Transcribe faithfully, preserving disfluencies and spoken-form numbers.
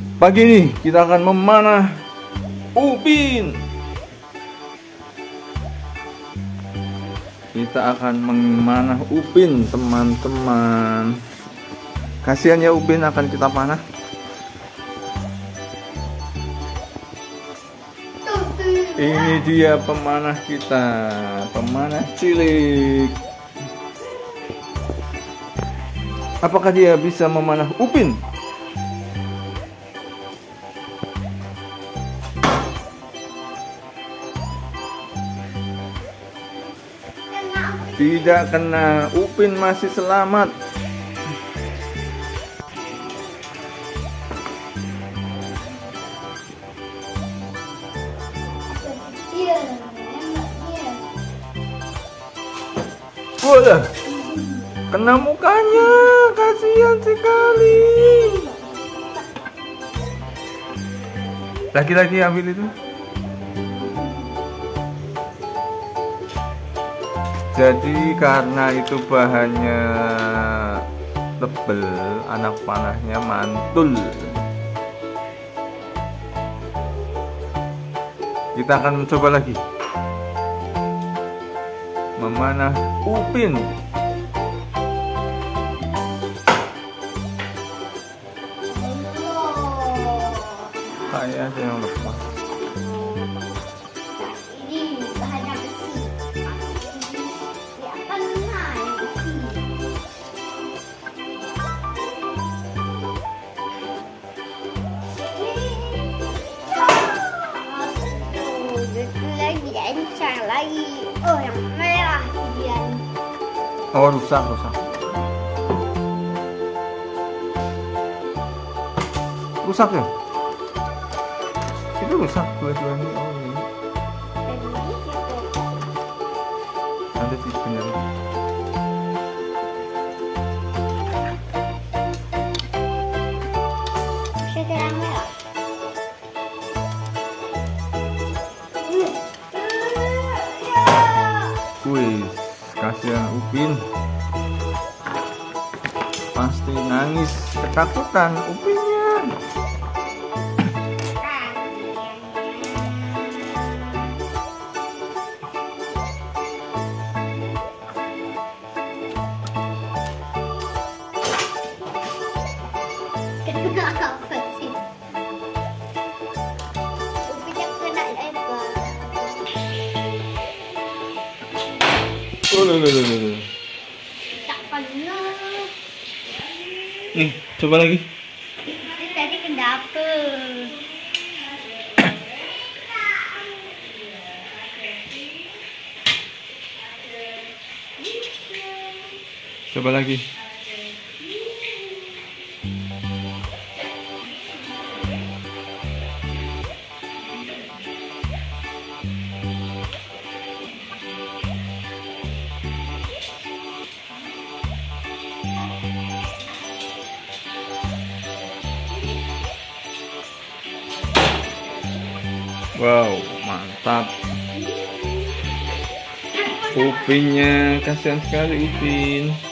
Pagi ini kita akan memanah ubin. Kita akan memanah ubin, teman-teman. Kasihan ya, ubin akan kita panah. Ini dia pemanah kita, pemanah cilik. Apakah dia bisa memanah ubin? Tidak kena, upin masih selamat. Walah, kena mukanya, kasihan sekali. Lagi-lagi ambil itu. Jadi karena itu bahannya tebel, anak panahnya mantul. Kita akan mencoba lagi memanah upin. Kayak ada yang lepas. Lagi, oh yang merah dia. Oh, rusak, rusak. Rusak ya? Itu rusak dua-duanya. Oh ini. Ada di sini. Bisa terang merah. Wih, kasihan upin. Pasti nangis ketakutan upinnya. Kenapa sih? Upinnya kena lebar. Oh, loh, loh, loh, loh. Tak kena. Nih, coba lagi. Ini tadi ke dapur. Coba lagi. Wow, mantap. Upinnya, kasihan sekali upin.